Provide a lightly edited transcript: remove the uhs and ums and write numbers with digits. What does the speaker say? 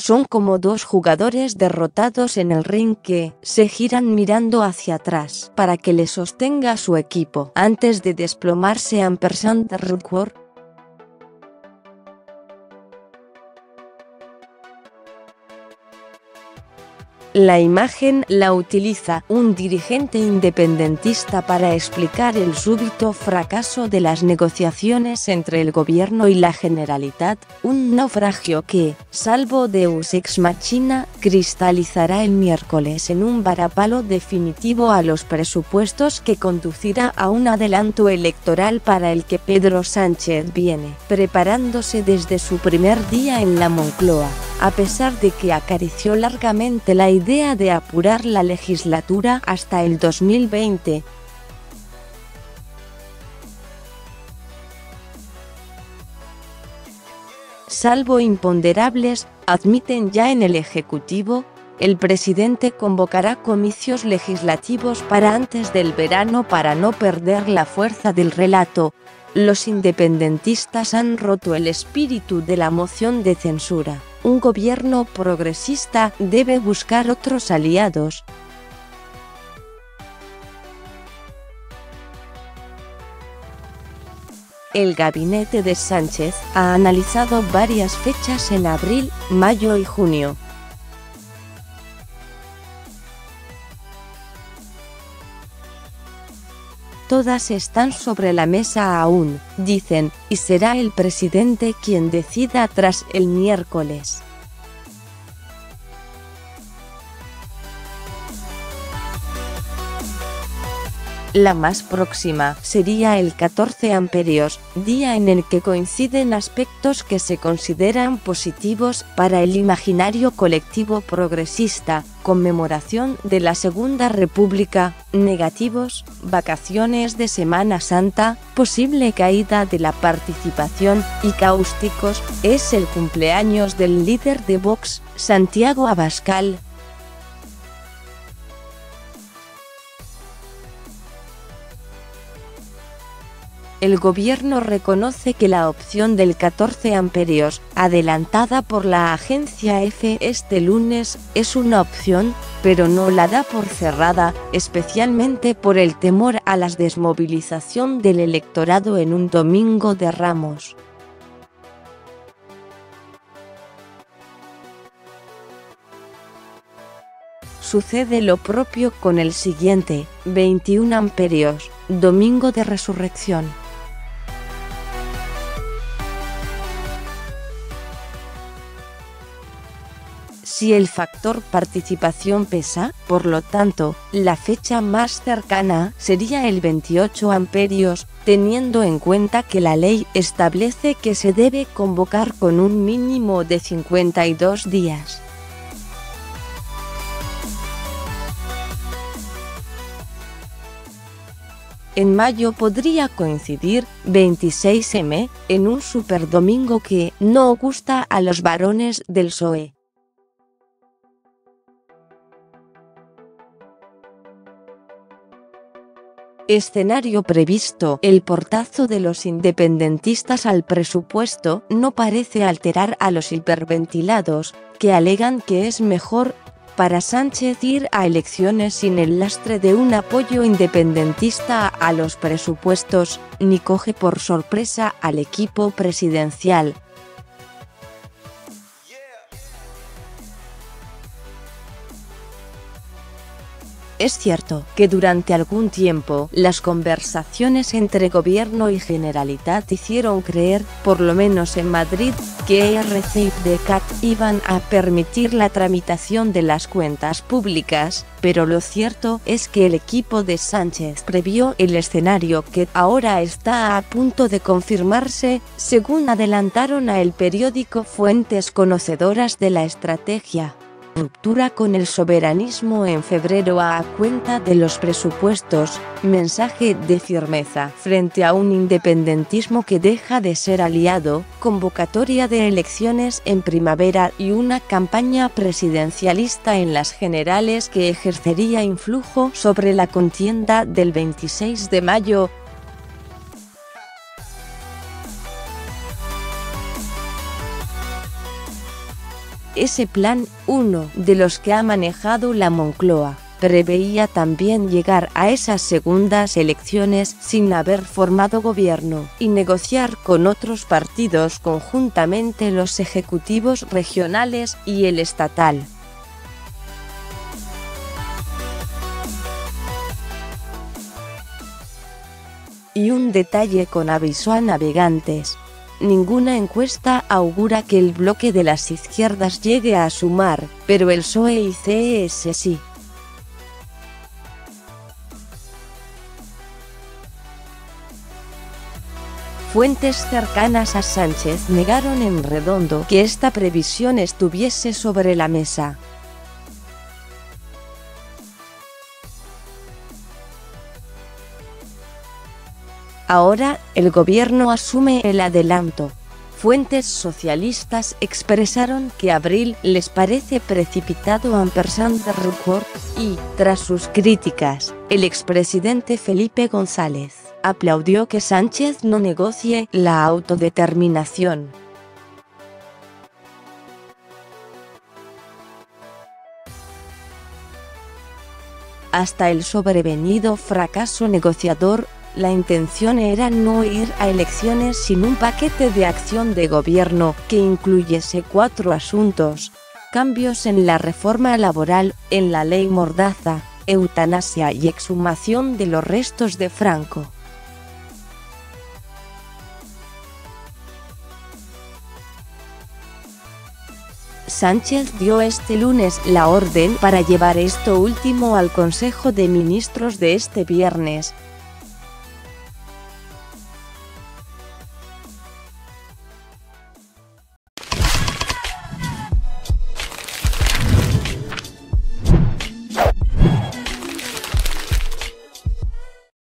son como dos jugadores derrotados en el ring que se giran mirando hacia atrás para que le sostenga su equipo antes de desplomarse. Record. La imagen la utiliza un dirigente independentista para explicar el súbito fracaso de las negociaciones entre el gobierno y la Generalitat, un naufragio que, salvo Deus ex machina, cristalizará el miércoles en un varapalo definitivo a los presupuestos que conducirá a un adelanto electoral para el que Pedro Sánchez viene preparándose desde su primer día en la Moncloa. A pesar de que acarició largamente la idea de apurar la legislatura hasta el 2020. Salvo imponderables, admiten ya en el Ejecutivo, el presidente convocará comicios legislativos para antes del verano para no perder la fuerza del relato. Los independentistas han roto el espíritu de la moción de censura. Un gobierno progresista debe buscar otros aliados. El gabinete de Sánchez ha analizado varias fechas en abril, mayo y junio. Todas están sobre la mesa aún, dicen, y será el presidente quien decida tras el miércoles. La más próxima sería el 14 amperios, día en el que coinciden aspectos que se consideran positivos para el imaginario colectivo progresista, conmemoración de la Segunda República, negativos, vacaciones de Semana Santa, posible caída de la participación, y cáusticos, es el cumpleaños del líder de Vox, Santiago Abascal. El gobierno reconoce que la opción del 14 amperios, adelantada por la agencia EFE este lunes, es una opción, pero no la da por cerrada, especialmente por el temor a la desmovilización del electorado en un domingo de Ramos. Sucede lo propio con el siguiente, 21 amperios, domingo de resurrección. Si el factor participación pesa, por lo tanto, la fecha más cercana sería el 28 amperios, teniendo en cuenta que la ley establece que se debe convocar con un mínimo de 52 días. En mayo podría coincidir 26M, en un superdomingo que no gusta a los varones del PSOE. Escenario previsto. El portazo de los independentistas al presupuesto no parece alterar a los hiperventilados, que alegan que es mejor para Sánchez ir a elecciones sin el lastre de un apoyo independentista a los presupuestos, ni coge por sorpresa al equipo presidencial. Es cierto que durante algún tiempo las conversaciones entre gobierno y Generalitat hicieron creer, por lo menos en Madrid, que RCIPDECAT iban a permitir la tramitación de las cuentas públicas, pero lo cierto es que el equipo de Sánchez previó el escenario que ahora está a punto de confirmarse, según adelantaron a El Periódico fuentes conocedoras de la estrategia. Ruptura con el soberanismo en febrero a cuenta de los presupuestos, mensaje de firmeza frente a un independentismo que deja de ser aliado, convocatoria de elecciones en primavera y una campaña presidencialista en las generales que ejercería influjo sobre la contienda del 26 de mayo. Ese plan, uno de los que ha manejado la Moncloa, preveía también llegar a esas segundas elecciones sin haber formado gobierno, y negociar con otros partidos conjuntamente los ejecutivos regionales y el estatal. Y un detalle con aviso a navegantes. Ninguna encuesta augura que el bloque de las izquierdas llegue a sumar, pero el PSOE y CS sí. Fuentes cercanas a Sánchez negaron en redondo que esta previsión estuviese sobre la mesa. Ahora, el gobierno asume el adelanto. Fuentes socialistas expresaron que abril les parece precipitado & record, y, tras sus críticas, el expresidente Felipe González aplaudió que Sánchez no negocie la autodeterminación. Hasta el sobrevenido fracaso negociador, la intención era no ir a elecciones sin un paquete de acción de gobierno que incluyese 4 asuntos: cambios en la reforma laboral, en la ley Mordaza, eutanasia y exhumación de los restos de Franco. Sánchez dio este lunes la orden para llevar esto último al Consejo de Ministros de este viernes,